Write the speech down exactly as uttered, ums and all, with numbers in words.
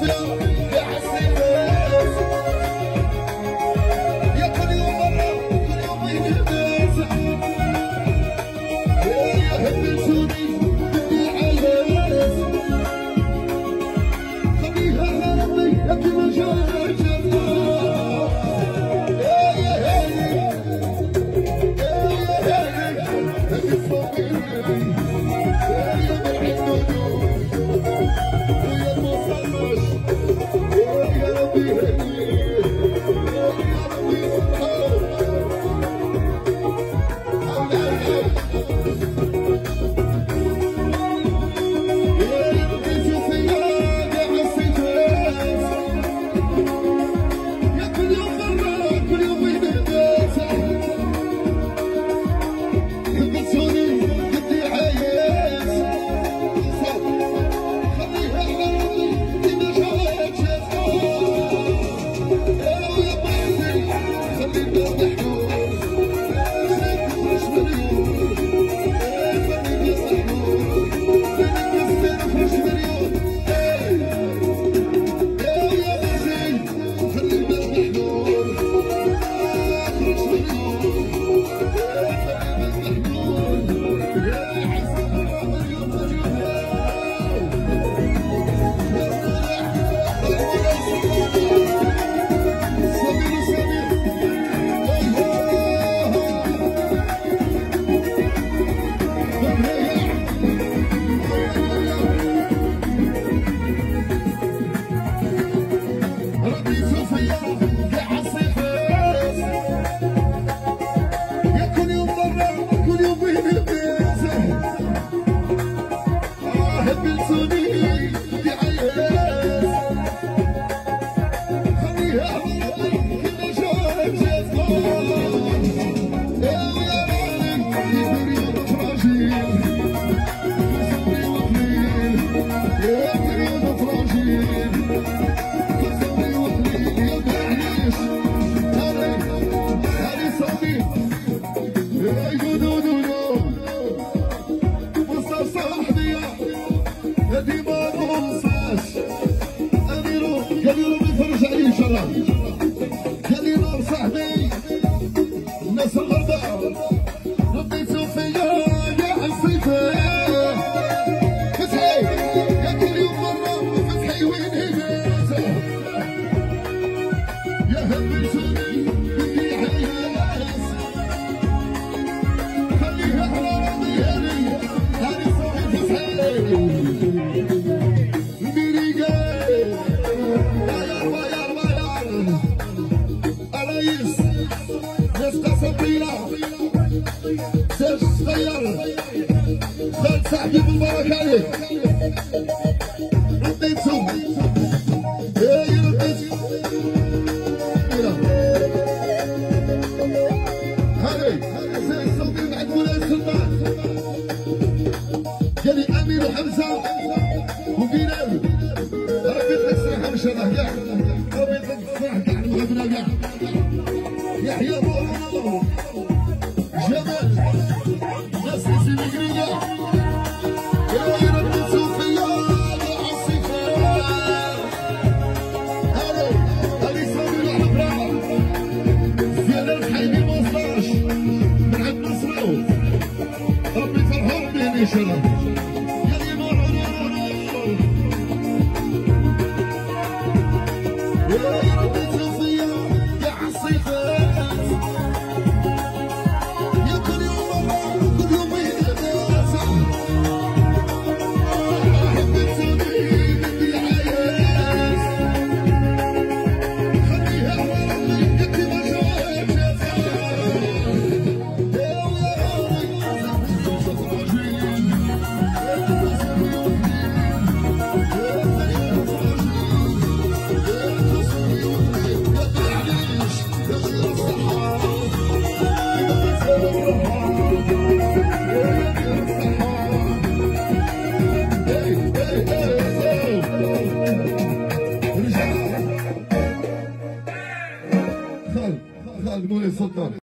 صاحبي بالبركة عليك رديتهم اي رديتهم هذي هذي الصوتي مع مولاي سلمان قال لي امين وحمزه وبلال ربي يطلق الصراحه ان شاء الله كاع ربي يطلق الصراحه كاع المغنى كاع يحيى روحنا جمال ناس نسيب قريبه ان شاء الله يا نور نور يا ربي توفيا يا عصيفات يا كل يوم كل يوم يتناسى حبيتوني بدي عايز خليها على ربي قد ما جات خالد خالد مولاي سلطان.